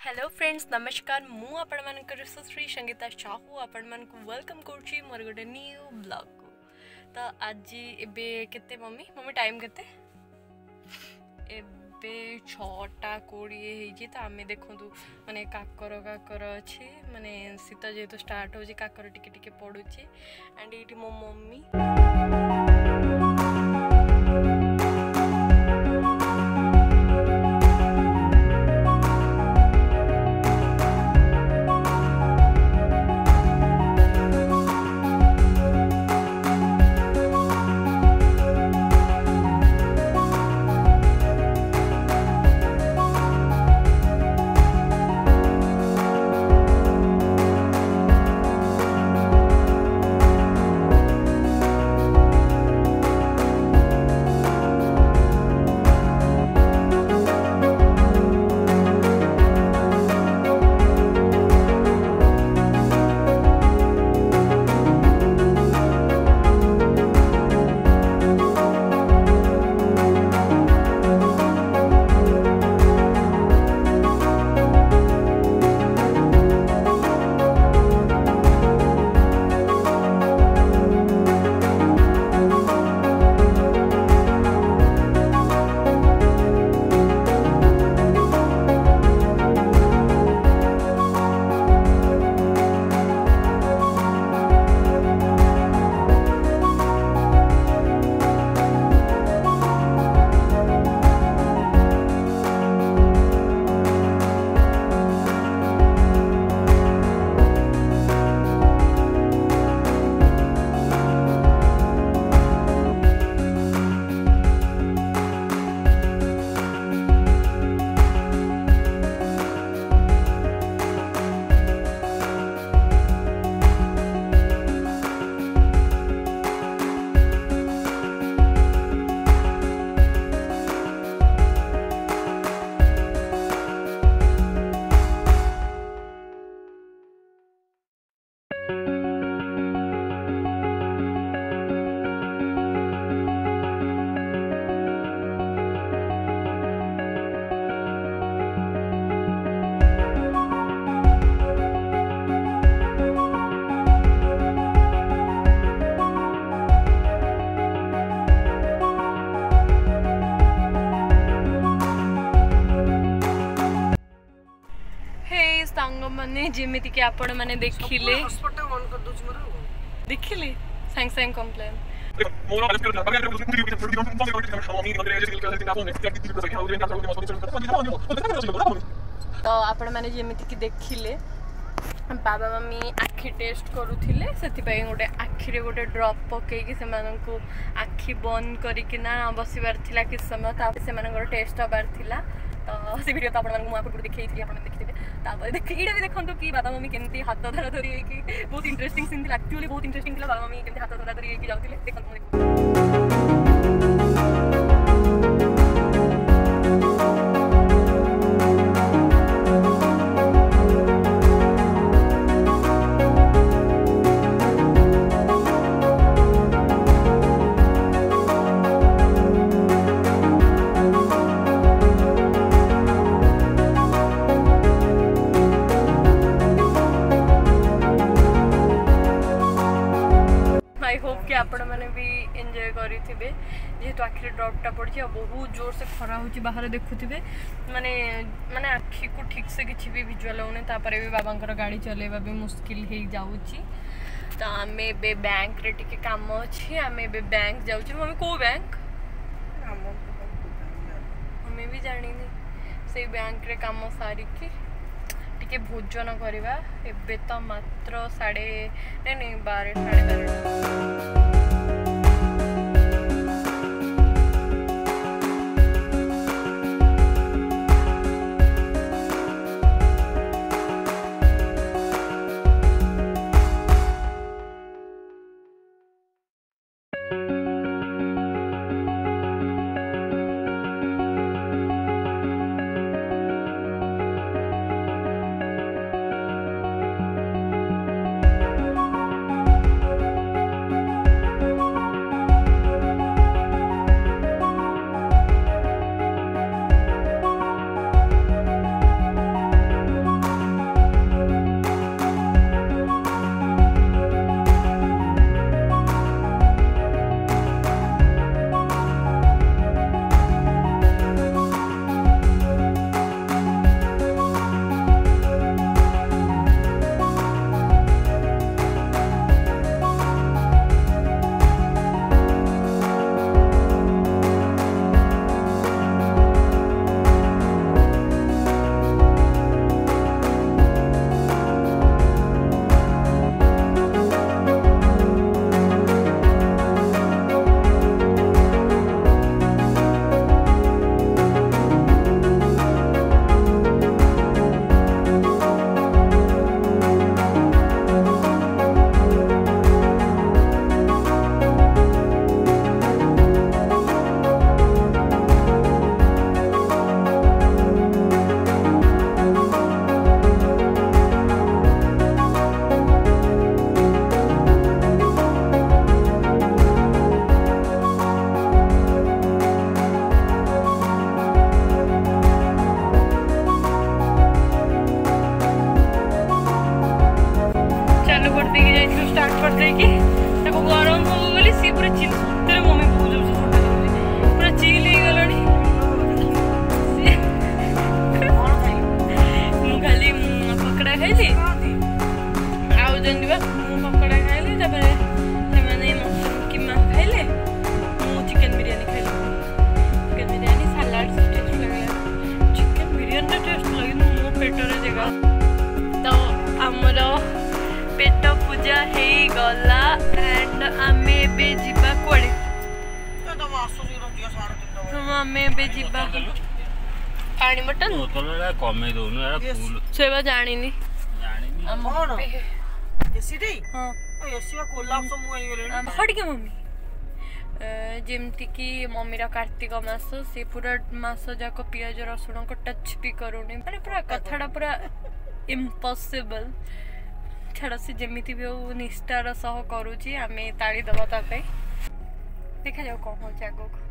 Hello friends नमस्कार मु आपण मानकर सुश्री संगीता साहू आपण मान को वेलकम करछि मोर गोटे न्यू ब्लॉग को। तो आज एबे केते मम्मी मम्मी टाइम केते एबे 6:20 हेजी। तो आमे देखंतु माने काकर अछि माने शीत जेतु स्टार्ट होजी काकर टिके टिके पडुछि एंड एटी मो मम्मी माने जेमिति कि आपण माने देखिले देखिले सांग सांग कंप्लेन तो आपण माने जेमिति कि देखिले बाबा मम्मी आखि टेस्ट करूथिले सेति पई गोटे आखि रे गोटे ड्रॉप पके कि से माननको आखि बंद करी कि ना बसिबार थिला कि समय ता से मानकर टेस्ट हबार थिला। तो से वीडियो तो आपण मानक मुआ पर देखैथि आपण देखिथिबे तापर देख इडे भी देखंतु कि बाबा मम्मी केनती हाथ धरा धरी कि बहुत इंटरेस्टिंग सीन थिला एक्चुअली बहुत इंटरेस्टिंग थिला बाबा मम्मी केनती हाथ धरा धरी कि जाउथिले देखंतु आई होप कि आपण मैंने भी एंजॉय करेंगे जेहेतु आखिरी ड्रॉपटा पड़ी बहुत जोर से खरा हो बाहर देखुवे माने माने आखि को ठीक से किसी भी विजुअल होने तापर भी बाबा गाड़ी चलेबा भी मुश्किल हो जाऊँगी। तो आम ए बैंक रे टिके काम अच्छी आम ए बैंक जाऊँ मम्मी को बैंक हमें भी जानी से बैंक रे काम सारिकी टिके भोजन करवा एबे तो मात्र 12:30 12:30। आमे बे जिबा पानी बटन बोतल कमे दउनु एरा फुल सेवा जानिनी कौन एसी रे हां एसी का कोलाप्स मु आइ गेले हट के मम्मी जेमती कि मम्मीर कार्तिक मास से पूरा मास जाक पियाज रसुण को टच भी करूनी माने पूरा कथाटा पूरा इम्पॉसिबल छाड़ से जेमिति भी हो निष्ठार सह करूची आमे ताली दबा ता पे देखा जाओ कौन हो आगो